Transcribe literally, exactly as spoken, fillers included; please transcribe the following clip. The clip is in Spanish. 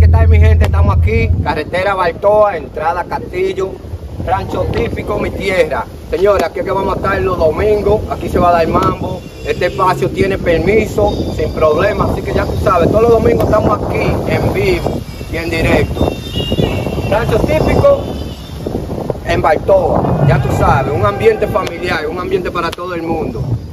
¿qué tal mi gente? Estamos aquí, carretera Baltoa, entrada Castillo, rancho típico, mi tierra. Señores, aquí es que vamos a estar los domingos, aquí se va a dar mambo. Este espacio tiene permiso, sin problema, así que ya tú sabes, todos los domingos estamos aquí, en vivo y en directo. Rancho típico en Baltoa, ya tú sabes, un ambiente familiar, un ambiente para todo el mundo.